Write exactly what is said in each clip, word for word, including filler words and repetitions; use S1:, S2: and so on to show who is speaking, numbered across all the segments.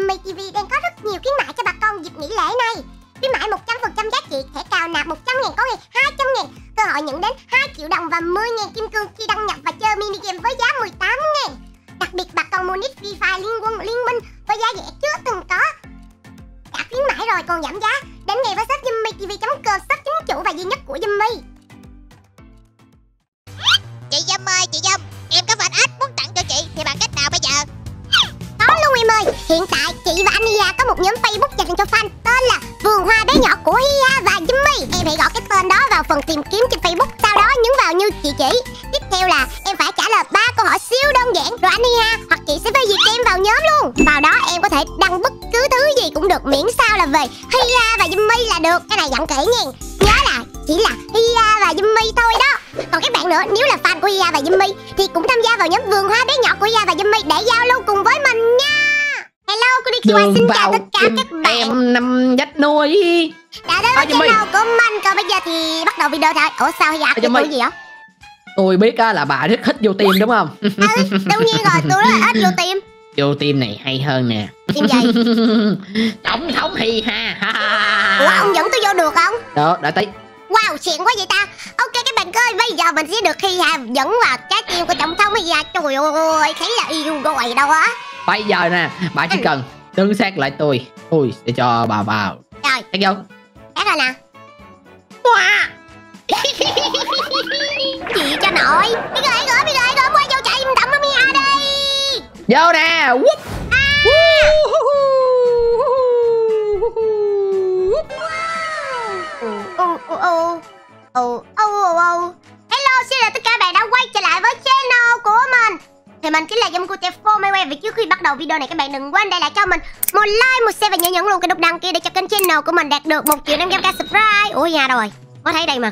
S1: Jimmy ti vi đang có rất nhiều khuyến mãi cho bà con dịp nghỉ lễ này. Khuyến mãi một trăm phần trăm giá trị, thẻ cào nạp một trăm ngàn có ngày hai trăm ngàn, cơ hội nhận đến hai triệu đồng và mười ngàn kim cương khi đăng nhập và chơi mini game với giá mười tám ngàn. Đặc biệt bà con mua nick Free Fire Liên Quân Liên Minh với giá rẻ chưa từng có. Đã khuyến mãi rồi còn giảm giá. Đến ngày với shop Jimmy ti vi chấm com, shop chính chủ và duy nhất của Jimmy.
S2: Chị Dâm ơi, chị Dâm, em có fan ếch muốn tặng cho chị thì bằng cách nào bây giờ?
S1: Có luôn em ơi, hiện tại chị và Ania có một nhóm Facebook dành cho fan tên là Vườn Hoa Bé Nhỏ của Hia và Jimmy. Em hãy gõ cái tên đó vào phần tìm kiếm trên Facebook, sau đó nhấn vào như chị chỉ. Tiếp theo là em phải trả lời ba câu hỏi siêu đơn giản, rồi Ania hoặc chị sẽ phê duyệt cho em vào nhóm luôn. Vào đó em có thể đăng bất cứ thứ gì cũng được, miễn sao là về Hia và Jimmy là được. Cái này giọng kỹ nha, nhớ là chỉ là Hia và Jimmy thôi đó. Còn các bạn nữa, nếu là fan của Hia và Jimmy thì cũng tham gia vào nhóm Vườn Hoa Bé Nhỏ của Hia và Jimmy để giao lưu cùng với mình nha. Hello, Konnichiwa, xin chào tất cả các bạn.
S3: Em năm dách nuôi.
S1: Đã đến với channel của mình. Còn bây giờ thì bắt đầu video thôi. Ủa sao Hia cái tuổi gì vậy?
S3: Tôi biết á là bà rất thích vô tim đúng không?
S1: Ừ, đương nhiên rồi, tôi rất là ít vô tim.
S3: Vô tim này hay hơn nè.
S1: Tim gì?
S3: Tổng thống Hi ha.
S1: Ủa ông dẫn tôi vô được không?
S3: Đó, đã tí.
S1: Wow, xịn quá vậy ta. Ok các bạn ơi, bây giờ mình sẽ được Hi ha dẫn vào trái tim của tổng thống Hi ha. Trời ơi, thấy là yêu rồi đâu á.
S3: Bây giờ nè, bà chỉ cần tương sát lại tôi. Tôi sẽ cho bà vào.
S1: Rồi,
S3: thấy vô.
S1: hát rồi nè. Wow. Gì cho nội. Bây giờ gỡ, bây giờ gỡ qua vô chạy tổng thống Hi ha đi.
S3: Vô nè. Whoop.
S1: À. Wow. Oh, oh, oh, oh, oh. Hello, xin chào tất cả bạn đã quay trở lại với channel của mình. Thì mình chính là Yumkutefo Mayway. Vì trước khi bắt đầu video này các bạn đừng quên để lại cho mình một like, một share và nhớ nhấn luôn cái nút đăng ký để cho kênh channel của mình đạt được một triệu năm trăm k subscribe. Ủa nhà rồi, có thấy đây mà.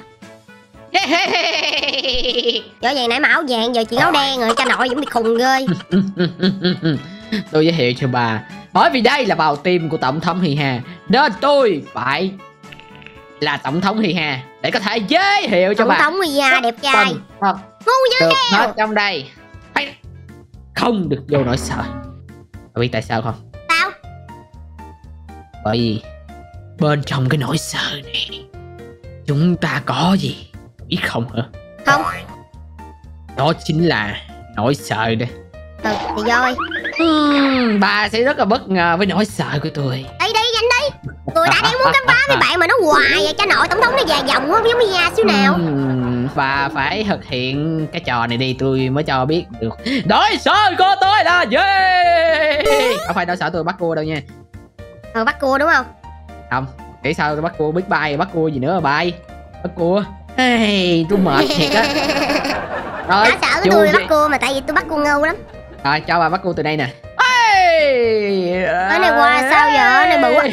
S1: Rõ ràng nãy mà áo vàng giờ chỉ áo đen rồi, cho nội vẫn bị khùng ghê.
S3: Tôi giới thiệu cho bà, bởi vì đây là vào tim của tổng thống Hi ha, nên tôi phải là tổng thống Hi ha để có thể giới thiệu cho
S1: tổng
S3: bà.
S1: Tổng thống Hi ha đẹp trai, ngu dữ
S3: được
S1: heo.
S3: hết trong đây, không được vô nỗi sợ. Bà biết tại sao không?
S1: Sao?
S3: Bởi vì bên trong cái nỗi sợ này chúng ta có gì biết không hả?
S1: Không.
S3: Đó chính là nỗi sợ đây.
S1: Ừ thì rồi.
S3: uhm, Bà sẽ rất là bất ngờ với nỗi sợ của tôi.
S1: Đi đi nhanh đi. Tôi đã đang muốn khám phá với bạn mà nó hoài vậy. Cho nội tổng thống nó dài dòng không giống Mia xíu nào.
S3: uhm, Bà phải thực hiện cái trò này đi tôi mới cho biết được nỗi sợ của tôi là gì. Không phải nỗi sợ tôi bắt cua đâu nha.
S1: Ờ bắt cua đúng không?
S3: Không, nghĩ sao tôi bắt cua biết bay, bắt cua gì nữa mà bay. Bắt cua. Hey, tôi mệt thiệt á.
S1: Rồi, đã sợ cái tôi bắt cua mà tại vì tôi bắt cua ngu lắm.
S3: Rồi, cho bà bắt cua từ đây nè. Hey,
S1: cái này qua sao giờ? Cái này bự quá.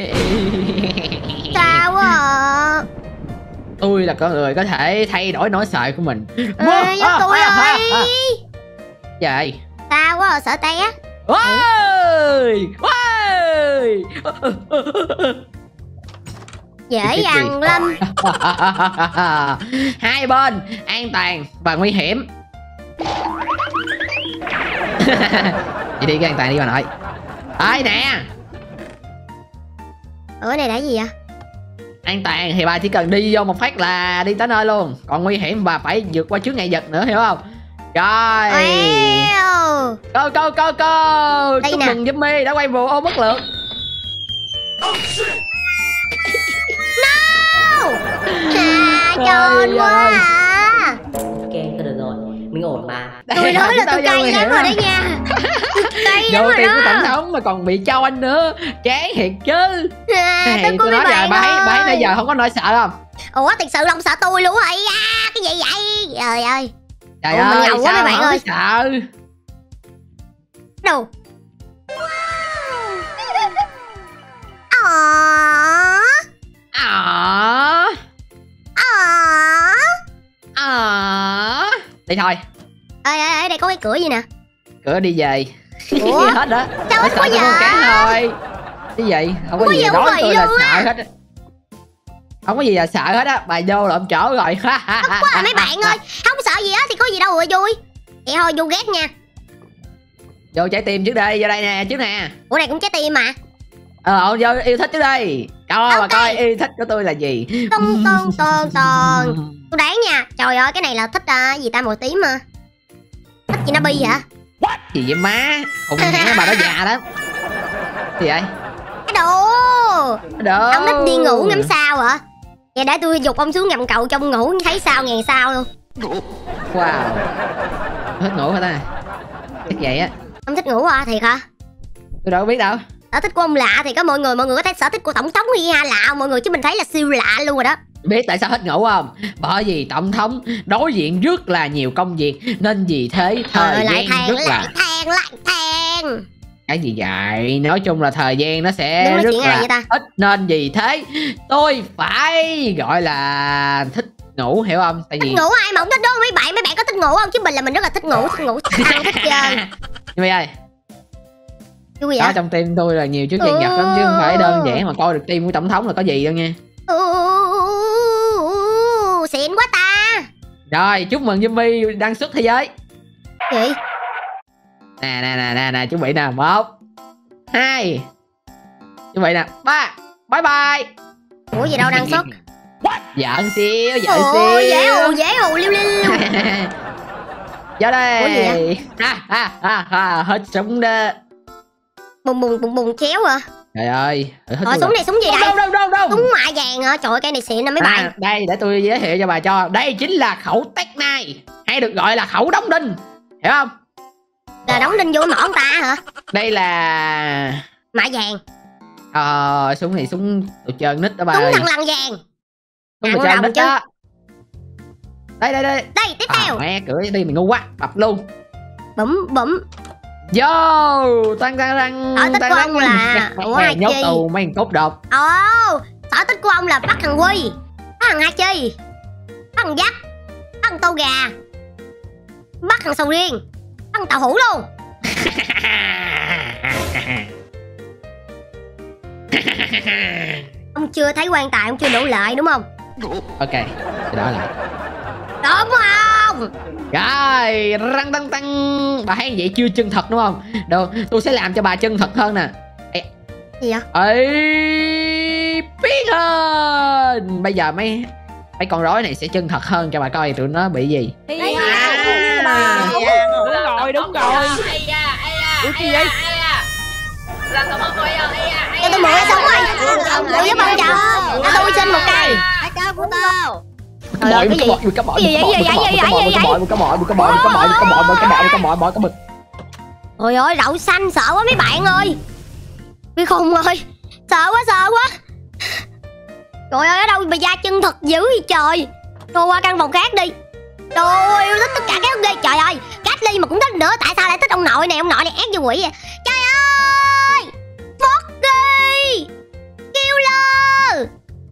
S1: Sao quá à?
S3: Tôi là con người có thể thay đổi nỗi sợ của mình.
S1: Ê, giúp tôi ơi.
S3: Vậy
S1: sao quá à, sợ té.
S3: ôi ôi
S1: dễ dàng lắm.
S3: Hai bên an toàn và nguy hiểm. Vậy đi cái an toàn đi bà nội. Đây nè.
S1: Ủa này là gì vậy? An
S3: toàn thì bà chỉ cần đi vô một phát là đi tới nơi luôn. Còn nguy hiểm bà phải vượt qua chướng ngại vật nữa, hiểu không? Rồi.
S1: Wow.
S3: Go go go go. Chúc mừng Jimmy đã quay vụ ô mất lượt.
S1: No. À, tròn quá à.
S4: Ok, tôi được rồi, mình ổn mà.
S1: Tôi nói là tôi cay lắm rồi đấy nha. Cay lắm rồi đó.
S3: Của tổng thống mà còn bị cho anh nữa, chán thiệt chứ.
S1: À, tôi,
S3: tôi nói là bà ấy, bà ấy nãy giờ không có nỗi sợ không?
S1: Ủa thật sự không sợ tôi luôn hả? À, cái gì vậy? Trời ơi.
S3: Trời Ủa, ơi,
S1: ngầu quá mấy bạn ơi.
S3: Sợ.
S1: Đâu? Ờ.
S3: Ờ.
S1: Ờ.
S3: Ờ. Đi thôi.
S1: Ê ê ê, đây có cái cửa gì nè.
S3: Cửa đi về.
S1: Ủa?
S3: Hết đó.
S1: Sao hết quá vậy?
S3: Thôi. Cái gì? Không có, có gì nói tôi là sợ hết. Không có gì là sợ hết á. Bà vô là ông chỗ rồi.
S1: Thật quá à mấy bạn ơi. Không sợ gì á thì có gì đâu mà vui. Vậy thôi vô ghét nha.
S3: Vô trái tim trước đây, vô đây nè, trước nè.
S1: Ủa này cũng trái tim mà.
S3: Ờ, vô yêu thích trước đây. Cho
S1: Okay.
S3: bà coi yêu thích của tôi là gì.
S1: Tông tông tông tông. Tôi đoán nha. Trời ơi cái này là thích uh, gì ta, màu tím mà. Thích gì nó bi hả?
S3: Gì vậy má? Không hả, bà đó già đó. Gì vậy?
S1: Cái đồ.
S3: Đồ.
S1: Ông thích đi ngủ ngắm sao hả? Vậy để tôi giục ông xuống gầm cầu trong ngủ thấy sao ngàn sao luôn.
S3: Wow. Thích ngủ hả ta? Thích vậy á.
S1: Ông thích ngủ à? Thiệt hả?
S3: Tôi đâu có biết đâu.
S1: Sở thích của ông lạ thì có mọi người, mọi người có thấy sở thích của tổng thống hi ha lạ mọi người, chứ mình thấy là siêu lạ luôn rồi đó.
S3: Biết tại sao thích ngủ không? Bởi vì tổng thống đối diện rất là nhiều công việc, nên vì thế thời
S1: Trời lại
S3: gian
S1: than,
S3: rất là
S1: lại than, lại than.
S3: cái gì vậy? Nói chung là thời gian nó sẽ
S1: Đúng, nói
S3: rất
S1: chuyện ai
S3: là
S1: vậy ta?
S3: ít, nên vì thế tôi phải gọi là thích ngủ, hiểu không? Tại vì
S1: Thích ngủ ai mà không thích đó mấy bạn, mấy bạn có thích ngủ không? Chứ mình là mình rất là thích ngủ, thích ngủ, thích ăn, thích chơi.
S3: nhưng mà ơi,
S1: Vui vậy?
S3: đó trong tim tôi là nhiều chức danh vật lắm, chứ không phải đơn giản mà coi được tim của tổng thống là có gì đâu nha.
S1: Xịn quá ta.
S3: Rồi chúc mừng Jimmy đăng xuất thế giới.
S1: Gì?
S3: Nè nè nè nè nè, chuẩn bị nè, một hai, chuẩn bị nè, ba, bye bye.
S1: Ủa gì đâu đăng xuất?
S3: Giỡn xíu, giỡn
S1: Ồ,
S3: xíu.
S1: dễ hù, dễ hù, liêu liêu.
S3: Vô đây.
S1: Ủa gì vậy?
S3: Ha ha ha ha, hết súng đó.
S1: Bùng bùng bùng bùng chéo à.
S3: Trời ơi, hết
S1: Rồi súng này súng gì đây?
S3: đâu đâu đâu đâu.
S1: Súng mạ vàng hả? Trời ơi cái này xịn nè mấy
S3: À,
S1: bạn.
S3: đây để tôi giới thiệu cho bà cho. Đây chính là khẩu Tech này, hay được gọi là khẩu đóng đinh, hiểu không?
S1: Là đóng đinh vô mỏ ông ta hả?
S3: Đây là
S1: Mạ vàng.
S3: Ờ, súng này súng đồ chơi nít đó bà
S1: Súng
S3: ơi.
S1: thằng lằn vàng.
S3: Súng đồ
S1: Nặng
S3: chơi
S1: đồng
S3: nít
S1: chứ.
S3: đó. Đây đây đây.
S1: Đây tiếp
S3: À,
S1: theo.
S3: mẹ cửa đi mày ngu quá, bập luôn.
S1: Bấm bấm.
S3: Vô, tăng tăng tăng.
S1: Sở thích của ông là ủa
S3: mày
S1: hai
S3: nhốt
S1: chi?
S3: tù mấy thằng cốt đột.
S1: Ồ, sở thích của ông là bắt thằng Quy, bắt thằng Hachi, bắt thằng Dắt, bắt thằng Tô Gà, bắt thằng Sầu Riêng, bắt thằng Tàu Hũ luôn. Ông chưa thấy quan tài, ông chưa đủ lợi đúng không?
S3: Ok, cái đó là
S1: Đúng không?
S3: rồi, răng tăng tăng. Bà thấy vậy chưa chân thật đúng không? Đâu, tôi sẽ làm cho bà chân thật hơn nè. Ê,
S1: Gì vậy?
S3: ấy biến hơn. Bây giờ mấy mấy con rối này sẽ chân thật hơn cho bà coi tụi nó bị gì.
S1: Đấy,
S3: À,
S5: Đúng rồi, đúng rồi. Ủa gì vậy?
S1: cho tôi mượn cái súng rồi. Tôi giúp ông chồng. Cho tôi xin một cây.
S3: Cái bội, cái bội, cái bội, cái bội, cái bội, cái bội, cái bội, cái bội, cái bội, cái bội, cái bội, cái bội, cái bội, cái bội.
S1: Trời ơi đậu xanh sợ quá mấy bạn ơi. Bị khùng ơi. Sợ quá sợ quá. Trời ơi ở đâu mà da chân thật dữ vậy trời. Tôi qua căn phòng khác đi. Trời ơi yêu thích tất cả các ông ghê. Trời ơi Cát Ly mà cũng thích nữa. Tại sao lại thích ông nội này? Ông nội này ác như quỷ vậy. Trời ơi Forky Killer.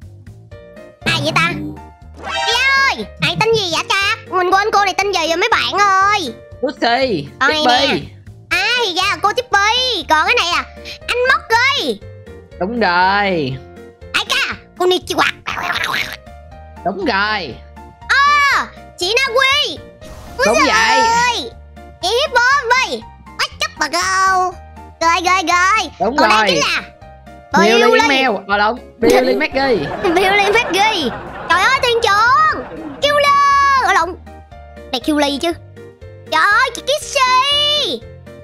S1: Ai vậy ta? Ê ơi này tên gì vậy cha? Mình quên cô này tên gì rồi mấy bạn ơi.
S3: Lucy,
S1: Con này
S3: Tippy.
S1: nè. À thì ra là cô Tippy. Còn cái này à anh Mocky.
S3: Đúng rồi,
S1: Ai ca cô ni chi quạt.
S3: đúng rồi,
S1: À chị Na Quy.
S3: đúng vậy,
S1: Ơi chị Hippo Vy. Bắt chấp bà go. Rồi rồi rồi.
S3: đúng
S1: Còn đây
S3: rồi.
S1: chính là
S3: Billy
S1: Billy
S3: Mèo, ờ đúng, Billy Maggie.
S1: Billy Maggie. Trời ơi thiên trưởng Killer. Ở lộn này Killy chứ. Trời ơi chị Kissy.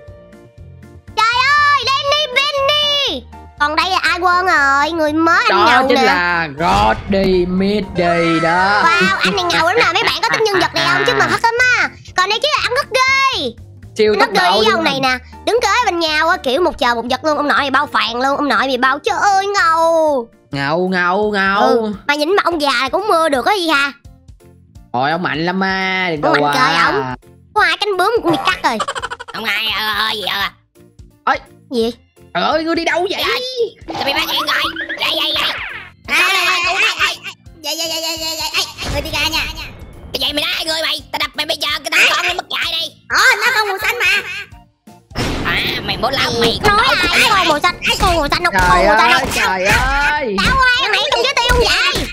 S1: Trời ơi Lenny Benny. Còn đây là ai quên rồi. Người mới anh
S3: Đó
S1: ngầu
S3: chính
S1: nè.
S3: là Roddy Midday đó.
S1: Wow anh này ngầu lắm nè. Mấy bạn có thích nhân vật này không? Chứ mà hết á. Còn đây chính là anh Guggy.
S3: Siêu
S1: Nó
S3: tốc
S1: ghi
S3: độ
S1: với
S3: luôn.
S1: ông này nè. Đứng kế bên nhau á, kiểu một chờ một vật luôn. Ông nội này bao phàn luôn. Ông nội bị bao trời ơi ngầu.
S3: Ngầu ngầu ngầu.
S1: Ừ mà nhìn mà ông già này cũng mưa được á gì ha.
S3: Ôi ông mạnh lắm ma, đừng
S1: Ông
S3: có
S1: mạnh trời
S3: quá.
S1: ổng. Có hai cánh bướm cũng bị cắt rồi.
S2: Ông ai ơi gì à?
S1: Gì?
S3: Trời ơi, ngươi đi đâu vậy?
S2: Tụi bay bắt chuyện rồi. Vậy vậy vậy. À, vậy vậy vậy vậy vậy vậy. Người đi ra nha. Cái vậy mày nói hai người mày, tao đập mày bây giờ cái thằng con nó mất chạy đi. Ờ, nó không màu xanh mà. À, mày muốn lao mày.
S1: Nói ai cái con màu xanh, cái con màu xanh đâu, con
S3: Trời
S1: màu xanh
S3: ơi,
S1: đâu.
S3: trời ơi.
S1: Tao ai thằng nãy trong dưới tiêu không vậy?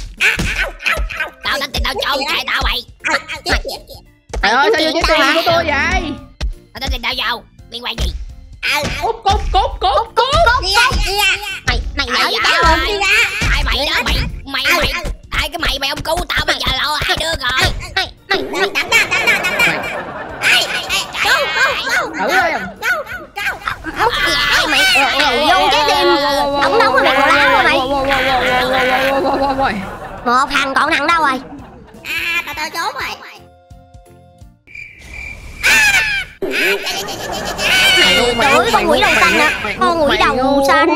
S2: Tao tính tiền tao trộm chạy tao mày.
S3: Trời ơi, sao vô
S1: Chuyện
S3: cái
S1: tao
S3: tiền
S1: hả?
S3: của tôi vậy?
S2: Tao tính tiền tao vào. liên quan gì?
S3: Cút cút cút cút cút
S1: Cốt
S2: Đi ra, đi ra.
S1: Mày mày
S2: Mày
S1: giỡn
S2: giỡn
S1: tao
S2: rồi,
S1: rồi.
S2: đi ra.
S3: Ai
S2: mày đó mày mày mày tại cái mày mày ông cứu tao bây giờ lộ hai đứa rồi.
S1: Mày mày mày
S2: Đánh ra, đánh ra, đánh ra. Ê, ê, go, go, go.
S3: thử thôi.
S1: móc dạ mày vô cái tim tổng thống mà mày còn láo rồi mày. Một thằng còn thằng đâu rồi?
S2: À, tao tao trốn rồi.
S1: Trời con quỷ đầu xanh nè, con quỷ đầu xanh.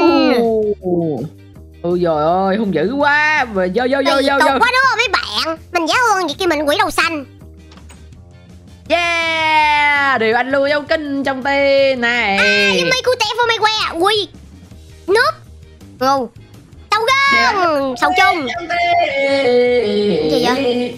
S3: Ôi trời ơi, hung dữ quá. Vô vô vô vô
S1: Kỳ
S3: vô.
S1: cục quá đúng không mấy bạn? Mình dễ hơn vậy kia mình quỷ đầu xanh.
S3: Yeah, điều anh lưu dấu kinh trong tim này.
S1: À, Yumi cu te phô mày que, quy nước ngu sâu gân sâu chung. Gì vậy?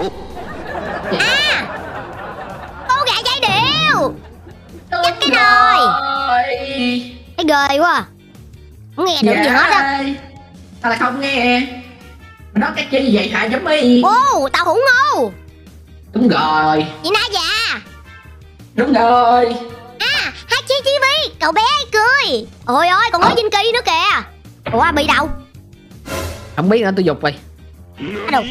S1: À, con gà dây điệu. Chắc cái nồi. Cái ghê quá à. Không nghe được gì hết á.
S3: Tao là không nghe. Nó cái chi vậy hả giống y?
S1: Ô, tao hủng ngu.
S3: Đúng rồi.
S1: Chị Na già.
S3: Đúng rồi.
S1: À, Hachi ti vi, cậu bé ai cười. Ôi ơi, còn có Vinh Kỳ nữa kìa. Ủa, bị đâu?
S3: Không biết nữa, tôi dục rồi.
S1: À, đâu?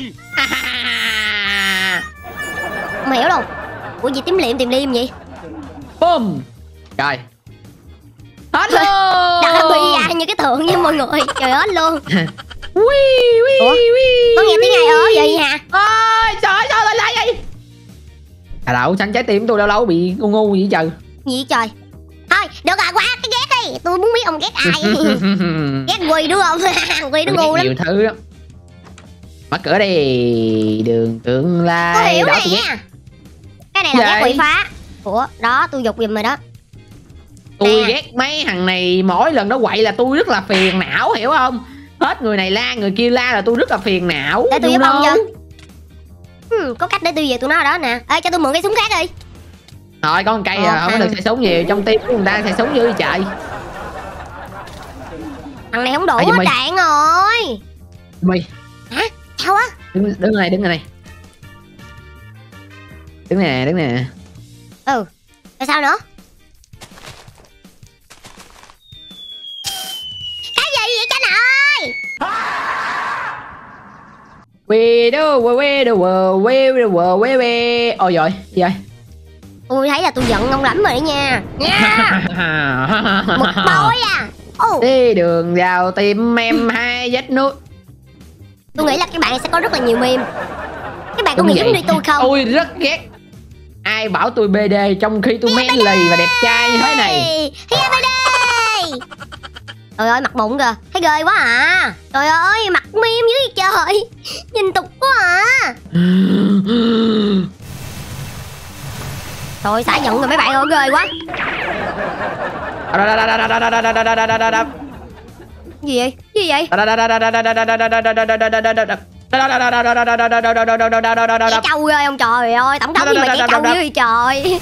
S1: Không hiểu đâu. Ủa gì tím liệm tìm liêm vậy?
S3: Boom. Trời. Hết luôn.
S1: Đã bị ai như cái tượng với mọi người. Trời ơi luôn.
S3: Ui ui ui.
S1: Có nghe tiếng ai ớ vậy hả?
S3: Ôi trời ơi lại lại vậy. À đâu, xanh trái tim tôi lâu lâu bị ngu ngu vậy trời.
S1: Gì trời? Thôi, được rồi, qua cái ghét đi. Tôi muốn biết ông ghét ai. Ghét Quy đúng không? Quy nó ngu lắm.
S3: Nhiều thứ lắm. Mở cửa đi. Đường tương lai.
S1: Tôi hiểu
S3: đó,
S1: nè.
S3: tôi ghét.
S1: Cái này là ghét
S3: Vậy?
S1: quỷ phá. Ủa, đó, tôi dục giùm rồi đó.
S3: Tôi
S1: Nè.
S3: ghét mấy thằng này, mỗi lần nó quậy là tôi rất là phiền não, hiểu không? Hết người này la, người kia la là tôi rất là phiền não.
S1: Để tôi
S3: You
S1: giúp ông
S3: know.
S1: cho. Hmm, có cách để tiêu diệt tụi nó đó nè. Ê, cho tôi mượn cái súng khác đi.
S3: Thôi có một cây
S1: Ờ,
S3: à, không có
S1: thằng-
S3: được xài súng nhiều. Trong tim của người ta xài súng dữ trời.
S1: Thằng này không đủ
S3: Ê, giùm
S1: hết
S3: mày.
S1: đạn rồi.
S3: Mày
S1: Hả? Sao á?
S3: đứng đứng này, đứng này. Đứng nè, đứng nè.
S1: Ừ. Rồi sao nữa? Cái gì vậy cha nội?
S3: We do we do we do we we. Ôi giời, gì vậy?
S1: Tôi thấy là tôi giận ông lắm rồi đấy nha. Nha. Một bôi à. Ồ,
S3: Đi đường vào tìm em hai vết nước.
S1: tôi nghĩ là các bạn sẽ có rất là nhiều meme. Các bạn có nghĩ giống như tôi không?
S3: Tôi rất ghét ai bảo tôi bê đê trong khi tôi men lì và đẹp trai như thế này.
S1: Hiya baby. Trời ơi mặt mụn kìa. Thấy ghê quá à. Trời ơi mặt meme dưới trời. Nhìn tục quá à. Trời xả giận rồi mấy bạn ơi, ghê quá. Gì vậy? Gì vậy? Trẻ trâu ghê ông trời ơi. Tổng thống gì mà trẻ trâu dữ vậy trời.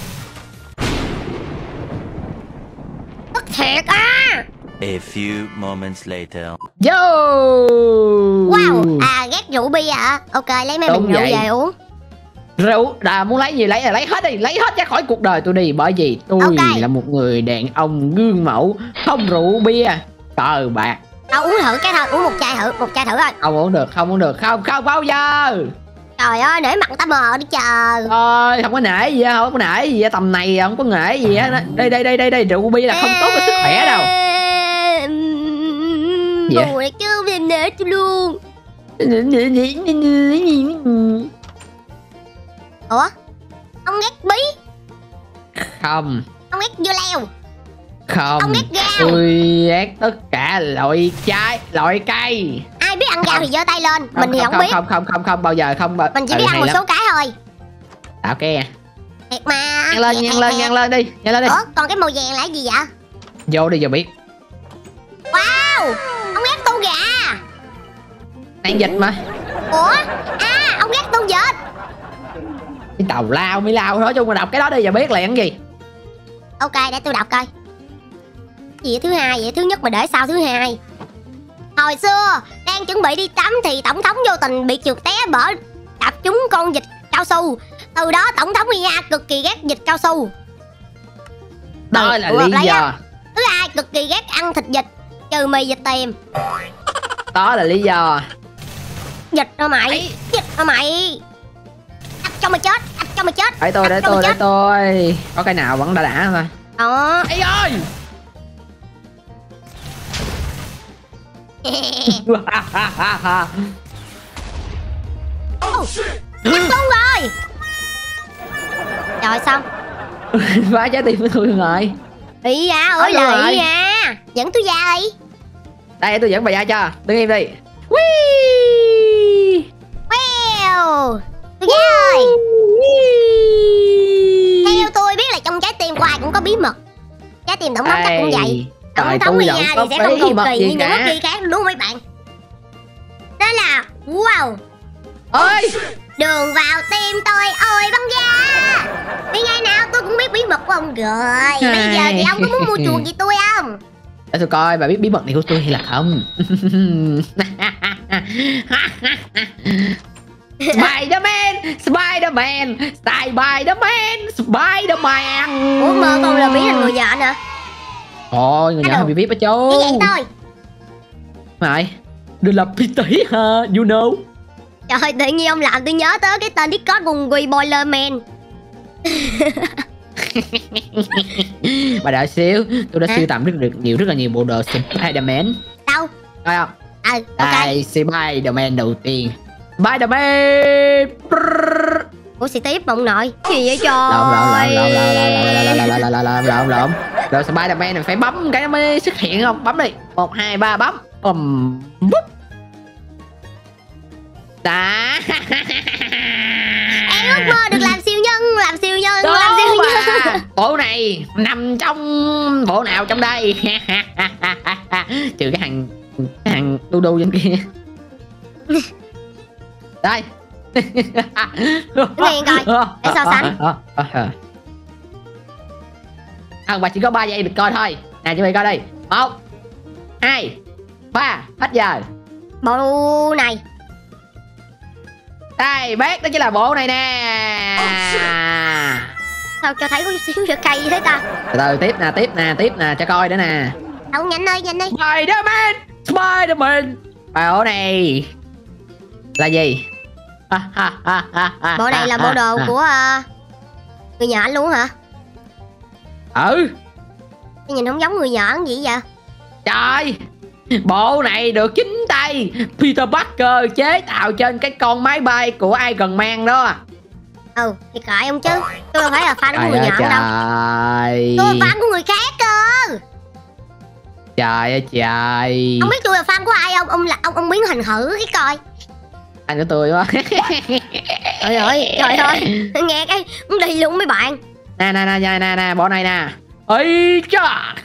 S1: Tức thiệt á.
S6: A few moments later.
S3: Yo.
S1: Wow. À ghét rượu bia à. Ok lấy mấy
S3: Đúng
S1: bình rượu
S3: vậy.
S1: về uống.
S3: Rượu, đã muốn lấy gì lấy là lấy hết đi, lấy hết ra khỏi cuộc đời tôi đi, bởi vì tôi
S1: Ok.
S3: là một người đàn ông gương mẫu, không rượu bia, cờ bạc.
S1: Đâu uống thử cái thôi, uống một chai thử, một chai thử thôi.
S3: Không uống được, không uống được, không không bao giờ.
S1: Trời ơi, nể mặt ta mờ đi chờ.
S3: Thôi, không có nể gì á, không có nể gì á, tầm này không có nể gì á. Đây đây đây đây đây, rượu bia là không tốt cho sức khỏe đâu. Gì vậy?
S1: Bù này chứ mình nể tôi luôn. Ủa? Ông ghét bí,
S3: Không,
S1: ông ghét dưa leo,
S3: không.
S1: ông ghét gao.
S3: Tôi ghét tất cả loại trái, loại cây.
S1: Ai biết ăn gao thì giơ tay lên.
S3: Không,
S1: Mình thì
S3: không,
S1: không biết.
S3: Không không không không bao giờ không bao.
S1: Mình chỉ
S3: Ừ,
S1: biết ăn
S3: hay
S1: một
S3: lắm.
S1: số cái thôi.
S3: Tạo ke.
S1: Thiệt mà.
S3: Nhanh lên,
S1: Thiệt,
S3: nhanh
S1: thiệt,
S3: lên,
S1: thiệt.
S3: nhanh lên đi, nhanh lên đi.
S1: Ủa, còn cái màu vàng là cái gì vậy?
S3: Vô đi giờ biết.
S1: Wow, ông ghét tu gà.
S3: Đang dịch mà.
S1: Ủa? À, ông ghét tu vịt.
S3: Cái tàu lao mới lao, nói chung là đọc cái đó đi giờ biết là cái gì.
S1: Ok, để tôi đọc coi. Gì vậy thứ hai vậy? Thứ nhất mà để sau thứ hai. Hồi xưa, đang chuẩn bị đi tắm thì tổng thống vô tình bị trượt té bở đạp trúng con vịt cao su. Từ đó tổng thống Mia cực kỳ ghét vịt cao su.
S3: Đó là lý do.
S1: Thứ hai, cực kỳ ghét ăn thịt vịt, trừ mì vịt tiềm.
S3: Đó là lý do.
S1: Vịt hả mày? Vịt hả mày? Ấp cho mày chết, ấp cho mày chết.
S3: Để tôi, để tôi, để tôi. Có cái nào vẫn đã đã thôi.
S1: Đó.
S3: Ây ơi.
S1: Nhặt luôn rồi. Rồi xong.
S3: Phá trái tim của tôi rồi.
S1: Ý da ơi là ý da. Dẫn tôi ra đi.
S3: Đây tôi dẫn bà ra cho. Đứng im đi.
S1: Wow. Tôi ra rồi. Theo tôi biết là trong trái tim của ai cũng có bí mật. Trái tim tổng thống chắc cũng vậy. Tổng thống Hi Ha thì sẽ không cầu kỳ như những quốc kỳ khác đúng không mấy bạn? Đó là wow.
S3: Ơi,
S1: đường vào tim tôi ơi băng da. Vì ngày nào tôi cũng biết bí mật của ông rồi. Bây giờ thì ông có muốn mua chuộc gì tôi không?
S3: để tôi coi bà biết bí mật này của tôi hay là không. Spider-Man, Spider-Man, Spider-Man, Spider-Man.
S1: Ủa mơ con là biến thành người nhện hả?
S3: Thôi người nhện bị biết á chú.
S1: Như vậy thôi.
S3: Mày đừng làm Peter ha, you know.
S1: Trời, tự nhiên ông làm tôi nhớ tới cái tên Discord của Quỳ Boilerman.
S3: Bà đợi xíu, tôi đã sưu tầm rất được nhiều rất là nhiều bộ đồ Spider-Man.
S1: Đâu?
S3: Thấy không?
S1: Ừ, ok.
S3: Đây, Spider-Man đầu tiên. Spider-Man.
S1: Ủa xì tiếp ông nội. Gì vậy trời?
S3: Lộn lộn lộn lộn lộn lộn lộn lộn lộn. Rồi Spider-Man này phải bấm cái nó mới xuất hiện không? Bấm đi. Một hai ba bấm. Ầm búp. Đó.
S1: Em ước mơ được làm siêu nhân, làm siêu nhân,
S3: Đó
S1: làm siêu nhân.
S3: mà. Bộ này nằm trong bộ nào trong đây? Trừ cái hàng cái hàng đu đu trên kia. Đây.
S1: Nghe coi, để so sánh.
S3: À, bà chỉ có ba giây được coi thôi. Nè chúng mày coi đây. Một, hai, ba, hết giờ.
S1: Bộ này.
S3: Đây, bác đó chỉ là bộ này nè.
S1: Sao cho thấy có xíu giờ cây thế ta?
S3: Từ từ tiếp nè, tiếp nè, tiếp nè, cho coi nữa nè.
S1: Đâu nhanh ơi, nhanh đi.
S3: Spider-Man, Spider-Man. Bộ này là gì?
S1: Bộ này là bộ đồ của uh, người nhện luôn hả?
S3: Ừ.
S1: Cái nhìn không giống người nhện gì vậy?
S3: Trời, bộ này được chính tay Peter Parker chế tạo trên cái con máy bay của Iron Man đó.
S1: Ừ, thì kệ ông chứ. Tôi đâu phải là fan của người
S3: Trời
S1: nhện
S3: ơi,
S1: đâu.
S3: trời.
S1: Tôi là fan của người khác cơ.
S3: Trời ơi trời.
S1: Ông biết tôi là fan của ai không? Ông là ông ông biến hình thử cái coi.
S3: Anh của tôi quá.
S1: Trời ơi, trời ơi. Nghe cái muốn đi luôn mấy bạn.
S3: Nè nè nè nè nè nè, bộ này nè. Ây cha.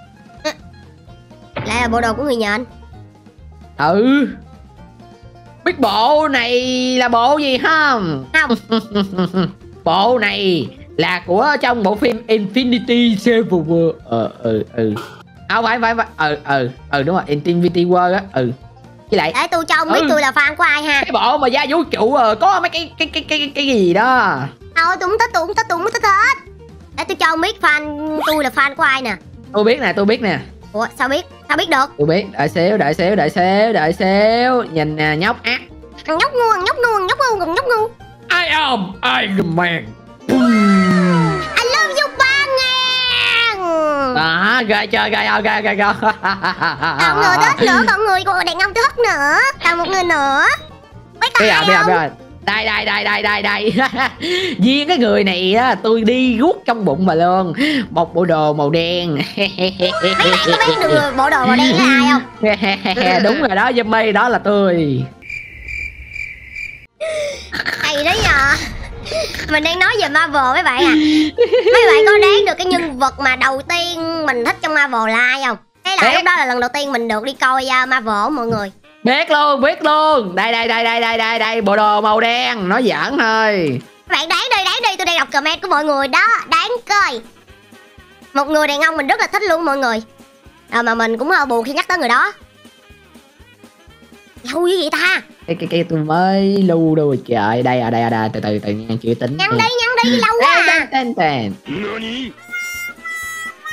S1: Lại là bộ đồ của người nhện.
S3: Ừ. Biết bộ này là bộ gì không?
S1: Không.
S3: Bộ này là của trong bộ phim Infinity Civil War. Ờ ừ ừ. Không phải phải phải. Ừ ừ ừ đúng rồi, Infinity War á. Ừ. Với lại
S1: để tôi cho ông biết
S3: ừ.
S1: tôi là fan của ai ha.
S3: Cái bộ mà gia vũ trụ ờ, có mấy cái cái cái cái cái gì đó.
S1: Thôi tôi không thích, tôi không thích, tôi không thích hết. Để tôi cho ông biết fan tôi là fan của ai nè.
S3: Tôi biết nè, tôi biết nè.
S1: Ủa sao biết? Sao biết được?
S3: Tôi biết, đợi xíu, đợi xíu, đợi xíu, đợi xíu. Nhìn nè, nhóc ác.
S1: Thằng nhóc ngu, thằng nhóc ngu, thằng nhóc ngu, thằng nhóc ngu.
S3: I am Iron Man.
S1: I love you ba ngàn.
S3: Đó, ghê chơi, ghê ghê ghê ghê ghê.
S1: Còn người thích nữa, còn người của đàn ông tôi thích nữa. Còn một người nữa. Mấy
S3: Bây
S1: cái
S3: giờ,
S1: không?
S3: bây giờ, đây, đây, đây, đây, đây, đây. Riêng cái người này á, tôi đi guốc trong bụng mà luôn. Một bộ đồ màu đen.
S1: Mấy bạn có biết được bộ đồ màu đen là ai không?
S3: Đúng rồi đó, Jimmy, đó là tôi.
S1: Hay đấy nhờ. Mình đang nói về Marvel mấy bạn à. Mấy bạn có đoán được cái nhân vật mà đầu tiên mình thích trong Marvel là ai không? Thế là lúc đó là lần đầu tiên mình được đi coi uh, Marvel mọi người.
S3: Biết luôn, biết luôn. Đây, đây, đây, đây, đây, đây, đây. Bộ đồ màu đen, nói giỡn thôi.
S1: Các bạn đoán đi, đoán đi, tôi đang đọc comment của mọi người đó. Đoán coi. Một người đàn ông mình rất là thích luôn mọi người. À, mà mình cũng uh, buồn khi nhắc tới người đó. Lâu như vậy ta?
S3: Cái cái cái tôi mới lưu đâu rồi trời. Đây à, đây à, đây từ từ từ nha, chữ tính.
S1: Nhăn đi, nhăn đi, lâu quá à.
S3: Tên tên.